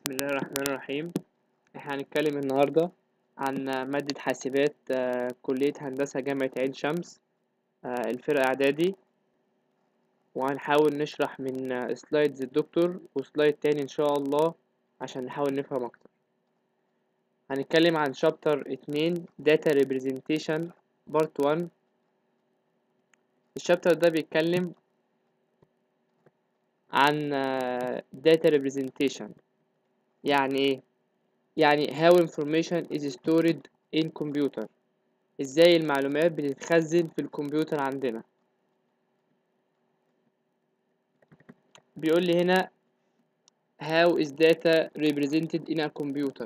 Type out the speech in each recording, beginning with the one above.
بسم الله الرحمن الرحيم. احنا هنتكلم النهاردة عن مادة حاسبات كلية هندسة جامعة عين شمس، الفرقة إعدادي. وهنحاول نشرح من سلايدز الدكتور وسلايد تاني إن شاء الله عشان نحاول نفهم أكتر. هنتكلم عن شابتر 2 Data Representation Part 1. الشابتر ده بيتكلم عن Data Representation. يعني إيه؟ يعني how information is stored in computer. ازاي المعلومات بتتخزن في الكمبيوتر عندنا. بيقول لي هنا how is data represented in a computer.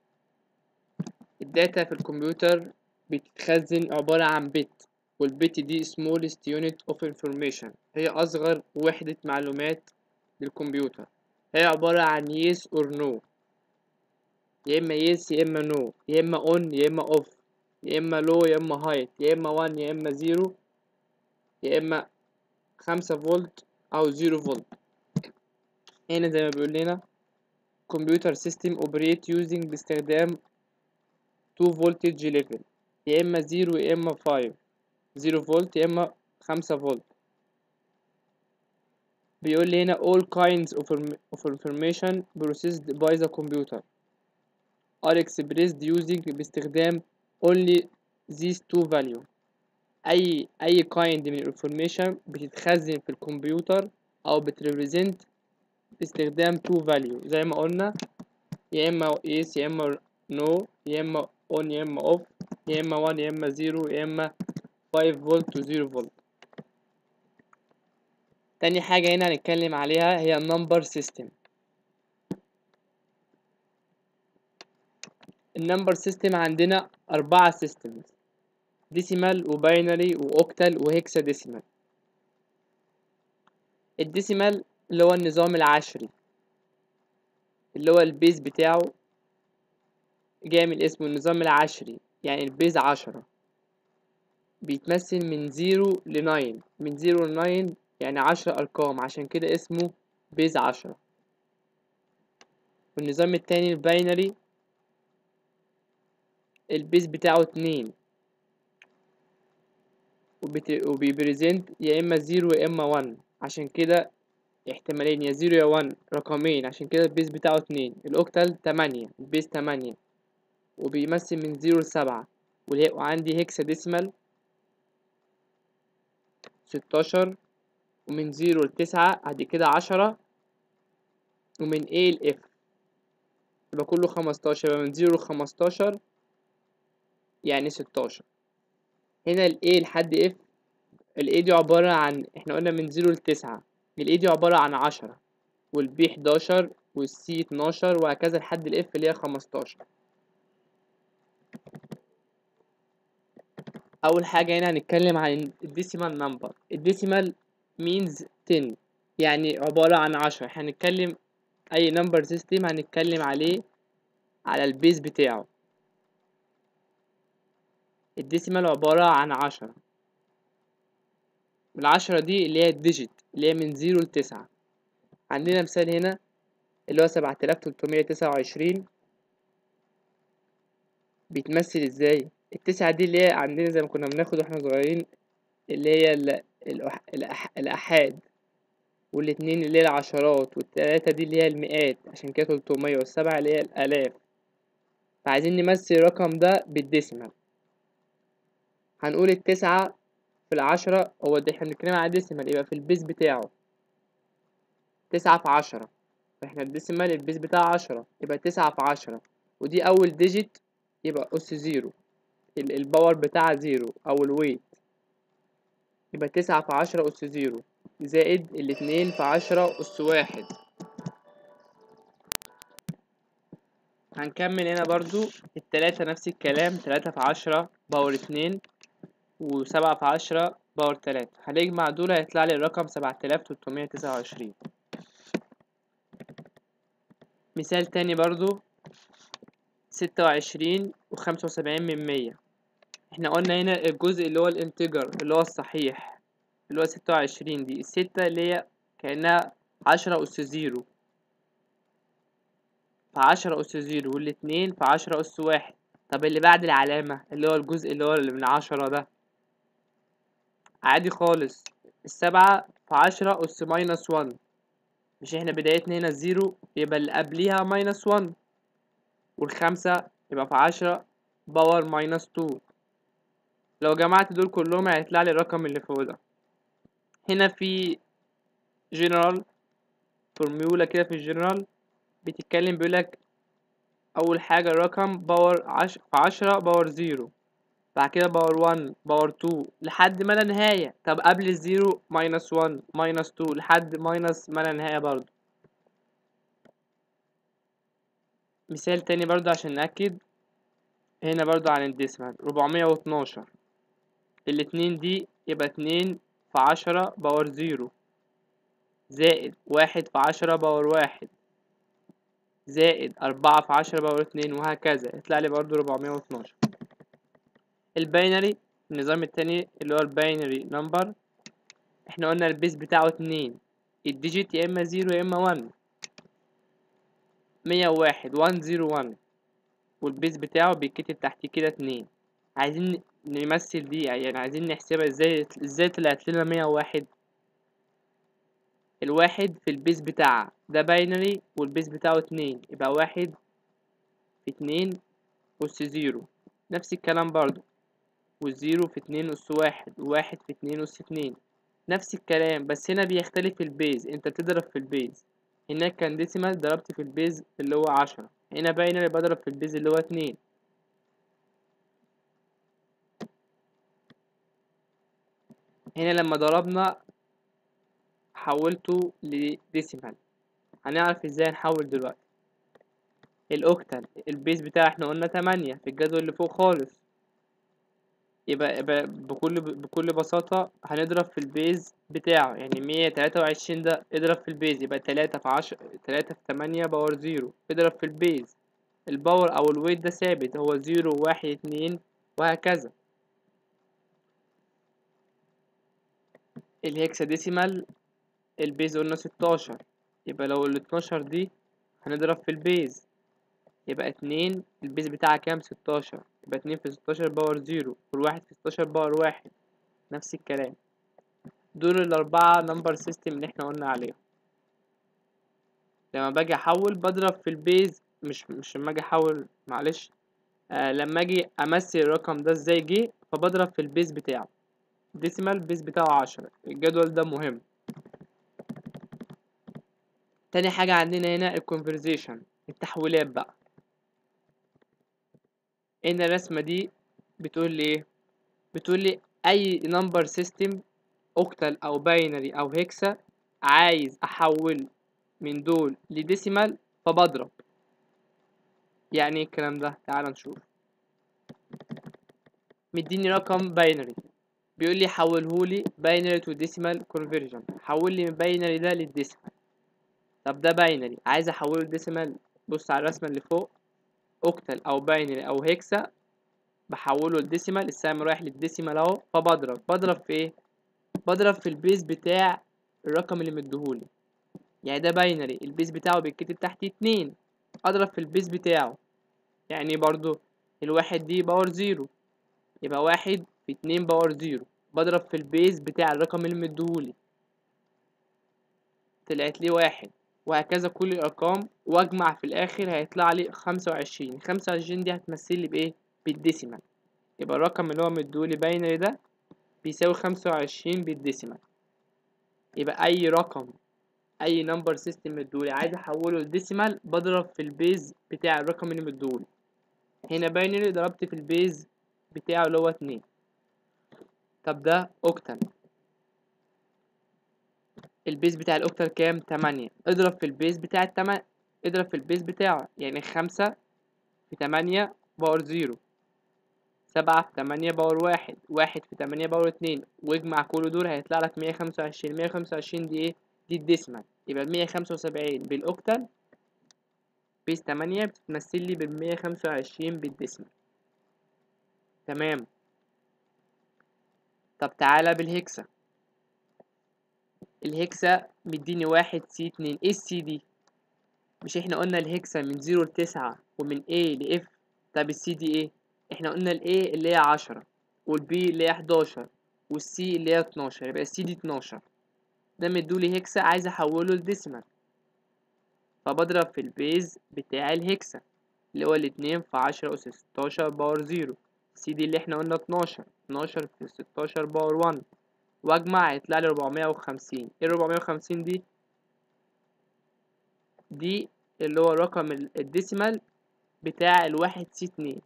الداتا في الكمبيوتر بتتخزن عبارة عن بت، والبت دي smallest unit of information، هي أصغر وحدة معلومات للكمبيوتر. هي عبارة عن yes or no، يا إما yes يا إما no، يا إما on يا إما off، يا إما low يا إما high، يا إما 1 يا إما 0، يا إما 5 فولت أو 0 فولت. هنا زي ما بيقول لنا computer system operate using باستخدام 2 voltage level، يا إما 0 يا إما 5، 0 فولت يا إما 5 فولت. بيقول لي هنا all kinds of information processed by the computer are expressed using باستخدام only these two value. أي kind من information بتتخزن في الكمبيوتر أو بتريبريزنت باستخدام 2 value زي ما قلنا، يا إما yes يا إما no، يا إما on يا إما off، يا إما 1 يا إما 0، يا إما 5 فولت و 0 فولت. تاني حاجة هنا هنتكلم عليها هي النمبر سيستم. النمبر سيستم عندنا 4 سيستمز: ديسيمال وباينري وأوكتال وهيكساديسيمال. الديسيمال اللي هو النظام العشري، اللي هو البيز بتاعه جاي من اسمه النظام العشري، يعني البيز 10 بيتمثل من 0 ل 9، من 0 ل 9 يعني 10 أرقام، عشان كده اسمه بيز 10. والنظام التاني الباينري البيز بتاعه 2 وبيبريزنت يا إما 0 يا إما 1، عشان كده احتمالين يا 0 يا 1، رقمين، عشان كده البيز بتاعه 2. الأوكتال 8، البيز 8 وبيمثل من 0 ل 7. وعندي هيكساديسيمال 16 ومن 0 ل 9، ادي كده 10، ومن A ل F يبقى كله 15، يبقى من 0 ل 15 يعني 16. هنا ال A لحد F، ال A دي عبارة عن، احنا قلنا من 0 ل 9، ال A دي عبارة عن 10، وال B 11 وال C 12 وهكذا لحد ال F اللي هي 15. أول حاجة هنا هنتكلم عن الديسيمال نمبر. الديسيمال means 10، يعني عبارة عن 10. احنا هنتكلم أي نمبر سيستم هنتكلم عليه على البيز بتاعه. الديسيمال عبارة عن 10، ال10 دي اللي هي الديجيت اللي هي من 0 ل 9. عندنا مثال هنا اللي هو 7329 بيتمثل ازاي. التسعة دي اللي هي عندنا زي ما كنا بناخد واحنا صغيرين، اللي هي الأحاد، والاتنين اللي هي العشرات، والتلاتة دي اللي هي المئات، عشان كده 300، والسبعة اللي هي الآلاف. فعايزين نمثل الرقم ده بالديسيمال. هنقول التسعة في العشرة، هو ده احنا بنتكلم على ديسيمال، يبقى في البيز بتاعه 9 في 10، فاحنا الديسيمال البيز بتاعه 10، يبقى 9 في 10، ودي أول ديجيت يبقى أس 0، الباور بتاعها 0 أو الويت، يبقى 9 في 10 أس 0 زائد 2 في 10 أس 1. هنكمل هنا برضو التلاتة نفس الكلام، 3 في 10 باور 2 و7 في 10 باور 3. هنجمع دول هيطلع لي الرقم 7329. مثال تاني برضو 26 و75 من 100. احنا قلنا هنا الجزء اللي هو الانتجر اللي هو الصحيح اللي هو 26 دي، الستة اللي هي كأنها 10 أس 0، ف10 أس 0 والاتنين ف10 أس 1. طب اللي بعد العلامة اللي هو الجزء اللي من 10 ده عادي خالص، ال7 ف10 أس ماينس 1. مش احنا بدايتنا هنا 0 يبقى اللي قبليها ماينس 1، والخمسة يبقى ف10 باور ماينس 2. لو جمعت دول كلهم هيطلع لي الرقم اللي فوق ده. هنا في جنرال فورميولا كده، في الجنرال بتتكلم بيقولك أول حاجة الرقم باور ف10 باور 0، بعد كده باور 1 باور 2 لحد ما لا نهاية. طب قبل الزيرو ماينس 1 ماينس 2 لحد ماينس ما لا نهاية برضو. مثال تاني برضو عشان نأكد، هنا برضو عن الديسمال 412، الاتنين دي يبقى 2 ف10 باور 0 زائد 1 ف10 باور 1 زائد 4 ف10 باور 2 وهكذا، يطلع لي برضو 412. الباينري النظام التاني اللي هو الباينري نمبر، احنا قلنا البيس بتاعه 2، الديجيت يا اما 0 يا اما 1. 101 101 والبيس بتاعه بيتكتب تحت كده 2. عايزين نمثل دي، يعني عايزين نحسبها ازاي طلعت لنا 101. الواحد في البيس بتاعها ده باينري والبيس بتاعه 2، يبقى 1 في 2 أس 0. نفس الكلام برضو، والزيرو في 2 أس 1 وواحد في 2 أس 2. نفس الكلام، بس هنا بيختلف البيز، انت بتضرب في البيز. هناك كان ديسيمال ضربت في البيز اللي هو 10، هنا باينري بضرب في البيز اللي هو 2. هنا لما ضربنا حولته لديسيمال، هنعرف ازاي نحول دلوقتي. الاوكتال البيز بتاعه احنا قلنا 8 في الجدول اللي فوق خالص، يبقى بكل بساطة هنضرب في البيز بتاعه، يعني 123 ده اضرب في البيز يبقى 3 في 10 3 في 8 باور 0 اضرب في البيز. الباور أو الويت ده ثابت، هو 0 1 2 وهكذا. الهكساديسيمال البيز قلنا 16، يبقى لو ال 12 دي هنضرب في البيز يبقى 2، البيز بتاعها كام 16، يبقى 2 في 16 باور 0 والواحد في 16 باور 1. نفس الكلام. دول الأربعة نمبر سيستم اللي احنا قلنا عليهم. لما باجي أحول بضرب في البيز، مش لما أجي أحول معلش، لما أجي أمثل الرقم ده ازاي جه فبضرب في البيز بتاعه. ديسيمال البيز بتاعه 10. الجدول ده مهم. تاني حاجة عندنا هنا الكونفرزيشن، التحويلات بقى. هنا الرسمة دي بتقول لي ايه؟ بتقول لي أي نمبر سيستم اوكتال أو باينري أو هيكسا عايز أحول من دول لديسيمال فبضرب. يعني ايه الكلام ده؟ تعال نشوف. مديني رقم باينري بيقول لي حولهولي باينري تو ديسيمال كونفرجن، حول لي من باينري ده للديسيمال. طب ده باينري عايز احوله لديسيمال، بص على الرسمه اللي فوق، اوكتال او باينري او هيكسا بحوله لديسيمال، السهم رايح للديسيمال اهو، بضرب في ايه؟ بضرب في البيز بتاع الرقم اللي مديهولي. يعني ده باينري البيز بتاعه بيتكتب تحت 2، اضرب في البيز بتاعه. يعني برضو الواحد دي باور 0، يبقى 1 في 2 باور 0، بضرب في البيز بتاع الرقم اللي مديهولي، طلعت لي 1. وهكذا كل الأرقام، وأجمع في الآخر هيطلع لي 25. 25 دي هتمثل لي بإيه؟ بالديسيمال. يبقى الرقم اللي هو مديهولي باينري ده بيساوي 25 بالديسيمال. يبقى أي رقم، أي نمبر سيستم مديهولي عايز أحوله لديسيمال بضرب في البيز بتاع الرقم اللي مديهولي. هنا باينري ضربت في البيز بتاعه اللي هو 2. طب ده أوكتال، البيز بتاع الأوكتال كام؟ 8. اضرب في البيز بتاع اضرب في البيز بتاعه، يعني 5 في 8 باور 0، 7 في 8 باور 1، 1 في 8 باور 2، واجمع كل دول هيطلع لك 125. 125 دي ايه؟ دي الديسمال. يبقى 175 بالأوكتال بيز 8 بتتمثل لي بال 125 بالديسمال. تمام. طب تعالى بالهكسا. الهكسا مديني 1 سي 2. ايه السي دي؟ مش احنا قلنا الهكسا من 0 ل9 ومن A ل F؟ طب السي دي ايه؟ احنا قلنا ال A اللي هي 10 وال B اللي هي 11 وال C اللي هي 12، يبقى السي دي 12. ده مدولي هكسا عايز احوله لديسيمال، فبضرب في البيز بتاع الهكسا اللي هو الاتنين في 10 أس 16 باور 0. السي دي اللي احنا قلنا 12 في 16 باور 1، واجمع هيطلع لي 450. ايه 450 دي؟ دي اللي هو رقم الديسيمال بتاع الواحد سي 2.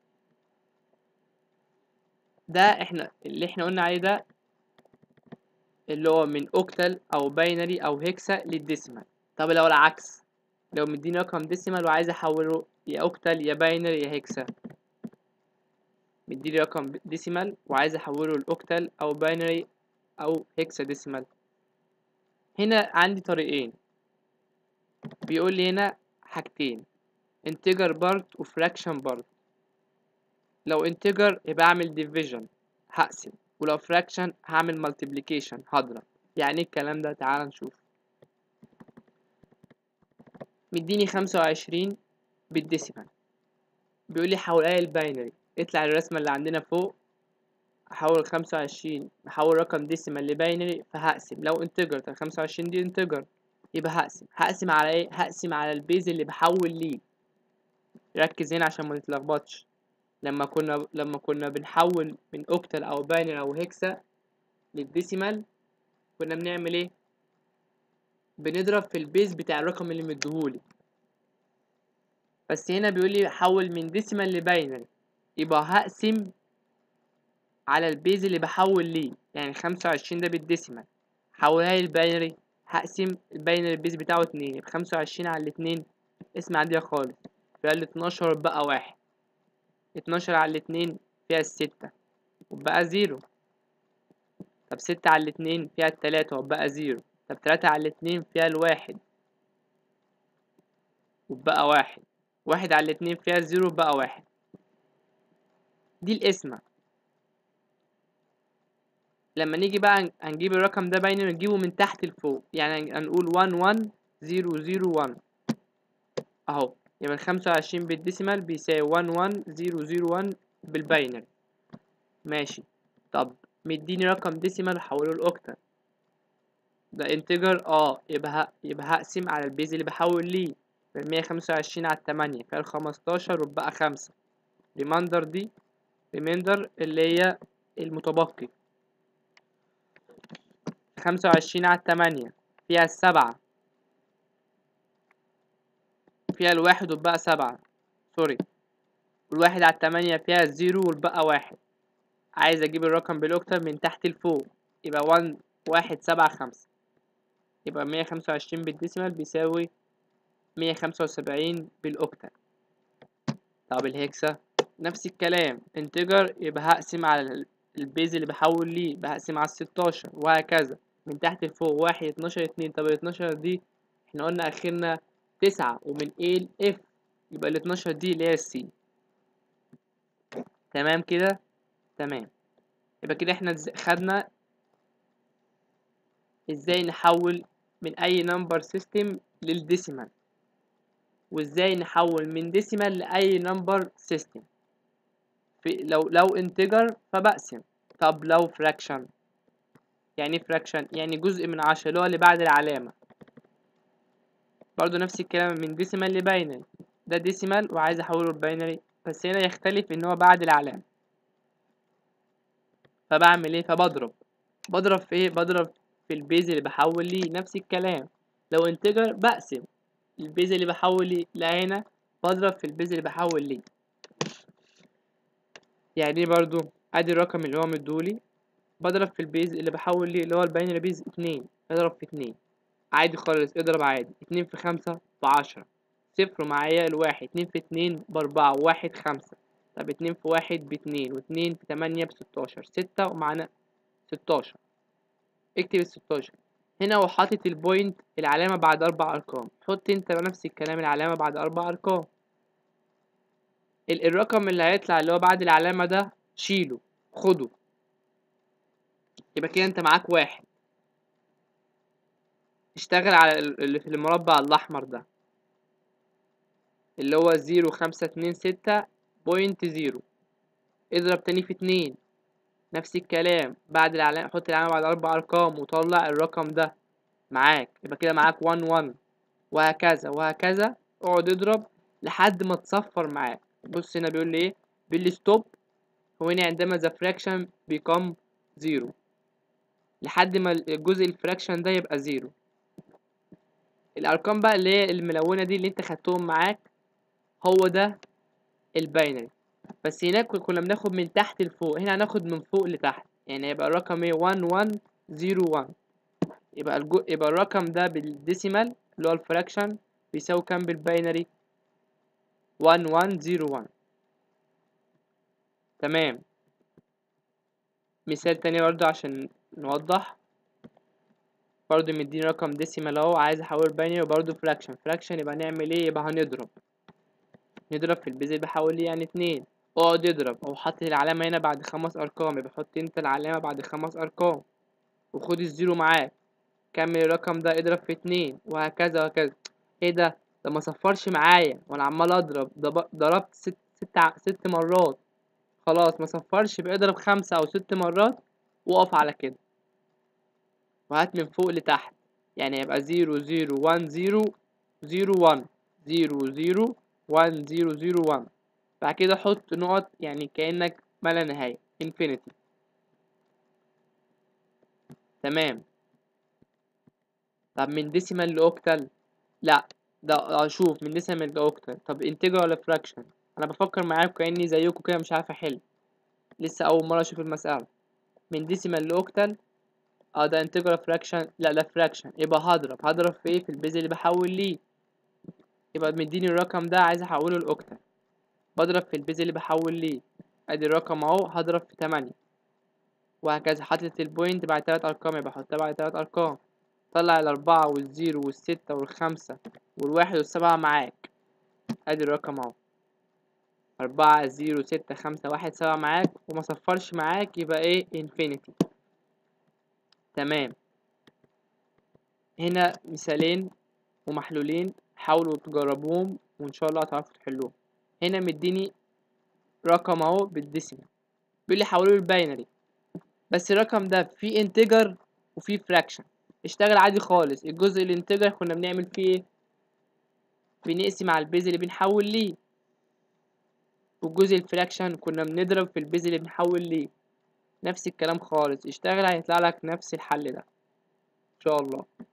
ده اللي احنا قلنا عليه ده اللي هو من اوكتال او باينري او هيكسا للديسيمال. طب لو العكس، لو مديني رقم ديسيمال وعايز احوله يا اوكتال يا باينري يا هيكسا، مديني رقم ديسيمال وعايز احوله لاوكتال او باينري او هيكسا ديسيمال، هنا عندي طريقين. بيقول لي هنا حاجتين، integer part و fraction part. لو integer يبقى اعمل division هقسم، ولو fraction هعمل multiplication هضرب. يعني ايه الكلام ده؟ تعال نشوف. مديني 25 بالديسيمال، بيقول لي حولها الباينري. اطلع الرسمة اللي عندنا فوق، احول 25 احول رقم ديسيمال لباينري فهقسم. لو انتجر، طب 25 دي انتجر يبقى هقسم على ايه؟ هقسم على البيز اللي بحول ليه. ركز هنا عشان ما نتلخبطش. لما كنا بنحول من اوكتال او باينري او هيكسا للديسيمال كنا بنعمل ايه؟ بنضرب في البيز بتاع الرقم اللي مديهولي. بس هنا بيقول لي حول من ديسيمال لباينري، يبقى هقسم على البيز اللي بحول ليه. يعني 25 ده بالديسيمال، حولها لي الباينري، هقسم الباينري البيز بتاعه 2، يبقى 25 على الاتنين اسم عادية خالص، فيها ال 12 بقى 1. 12 على الاتنين فيها الستة وبقى 0. طب 6 على الاتنين فيها التلاتة وبقى 0. طب 3 على الاتنين فيها الواحد وبقى 1. 1 على الاتنين فيها 0 وبقى 1. دي القسمة. لما نيجي بقى هنجيب الرقم ده باينري نجيبه من تحت لفوق، يعني هنقول 1 1 0 0 1 اهو. يبقى 25 بالديسيمال بيساوي 1 1 0 0 1 بالباينري. ماشي. طب مديني رقم ديسيمال حوله لاوكتال، ده انتجر يبقى هقسم على البيز اللي بحول ليه. 125 على 8 فيها 15 وبقى 5. ريمايندر اللي هي المتبقي. 25 على 8 فيها 7 فيها الواحد وبقى 7، سوري. والواحد على 8 فيها 0 والبقى 1. عايز اجيب الرقم بالاوكتال من تحت لفوق، يبقى 1 1 7 5. يبقى 125 بالديسيمال بيساوي 175 بالاوكتال. طب الهكسا نفس الكلام، انتجر يبقى هقسم على البيز اللي بحول ليه، بقسم على 16 وهكذا من تحت لفوق. 1 12 2. طب ال 12 دي احنا قلنا اخرنا 9 ومن A ل F، يبقى ال 12 دي اللي هي السي. تمام كده؟ تمام. يبقى كده احنا خدنا ازاي نحول من اي نمبر سيستم للديسيمال، وازاي نحول من ديسيمال لاي نمبر سيستم. لو انتجر فبقسم. طب لو فراكشن، يعني ايه فراكشن؟ يعني جزء من 10 اللي هو اللي بعد العلامة. برضو نفس الكلام من ديسيمال لباينري، ده ديسيمال وعايز احوله لباينري، بس هنا يختلف ان هو بعد العلامة. فبعمل ايه؟ بضرب في ايه؟ بضرب في البيز اللي بحول ليه. نفس الكلام لو انتجر بقسم البيز اللي بحول ليه، لا هنا بضرب في البيز اللي بحول ليه. يعني ايه برضو؟ ادي الرقم اللي هو مديهولي، بضرب في البيز اللي بحول ليه اللي هو الباينري بيز 2، اضرب في 2 عادي خالص. اضرب عادي. 2 في 5 ب10. صفر معايا الواحد. 2 في 2 ب4 وواحد 5. طب 2 في 1 ب2 و2 في 8 ب16. 6 ومعانا 16. اكتب ال16 هنا وحاطط البوينت العلامة بعد 4 أرقام. حط انت نفس الكلام العلامة بعد 4 أرقام. الرقم اللي هيطلع اللي هو بعد العلامة ده شيله، خده. يبقى كده انت معاك 1. اشتغل على اللي في المربع الأحمر ده. اللي هو 0526.0. اضرب تاني في 2، نفس الكلام، بعد العلامة حط العلامة بعد 4 أرقام وطلع الرقم ده معاك، يبقى كده معاك 1 وهكذا وهكذا. اقعد اضرب لحد ما تصفر معاك. بص هنا بيقول لي ايه، بيقول لي ستوب هنا عندما the fraction become 0، لحد ما الجزء الفراكشن ده يبقى 0. الارقام بقى اللي هي الملونة دي اللي انت خدتهم معاك هو ده الباينري، بس هناك كنا بناخد من تحت لفوق، هنا هناخد من فوق لتحت، يعني يبقى الرقم ايه 1101. يبقى الرقم ده بالديسيمال اللي هو الفراكشن بيساوي كام بالباينري؟ 1101. تمام. مثال تاني برضو عشان نوضح، برضو مديني رقم ديسيمال اهو، عايز احول باينري وبرضو فراكشن يبقى نعمل ايه؟ يبقى هنضرب في البيز اللي بحول ليه يعني 2. اقعد اضرب او حط العلامة هنا بعد 5 ارقام، يبقى حط انت العلامة بعد 5 ارقام وخد الزيرو معاك، كمل الرقم ده اضرب في 2 وهكذا وهكذا. ايه ده ما صفرش معايا وانا عمال اضرب، ضربت 6 مرات خلاص ما صفرش، يبقى اضرب 5 أو 6 مرات وقف على كده وهات من فوق لتحت، يعني يبقى 001001 001001. بعد كده حط نقط يعني كأنك ما لا نهاية infinity. تمام. طب من ديسيمال لأوكتال؟ لا، ده اشوف من ديسيمال لأوكتال. طب انتجر ولا فراكشن؟ انا بفكر معاكم كأني زيكم كده مش عارف احل، لسه اول مرة اشوف المسألة. من ديسيمال لأوكتال ده انتجر فراكشن؟ لا ده فراكشن، يبقى هضرب في ايه؟ في البيز اللي بحول ليه، يبقى مديني الرقم ده عايز احوله لأوكتال، بضرب في البيز اللي بحول ليه، ادي الرقم اهو هضرب في 8 وهكذا. حطيت البوينت بعد 3 ارقام يبقى احطها بعد 3 ارقام، طلع الأربعة والزيرو والستة والخمسة والواحد والسبعة معاك، ادي الرقم اهو 4 0 6 5 1 7 معاك وما صفرش معاك، يبقى ايه؟ انفينيتي. تمام. هنا مثالين ومحلولين، حاولوا تجربوهم وان شاء الله هتعرفوا تحلوهم. هنا مديني رقم اهو بالديسيمال، بيقول لي حولوه للباينري، بس الرقم ده فيه انتجر وفيه فراكشن. اشتغل عادي خالص، الجزء الانتجر كنا بنعمل فيه ايه؟ بنقسم على البيز اللي بنحول ليه، والجزء الفراكشن كنا بنضرب في البيز اللي بنحول ليه. نفس الكلام خالص، اشتغل هيطلع لك نفس الحل ده ان شاء الله.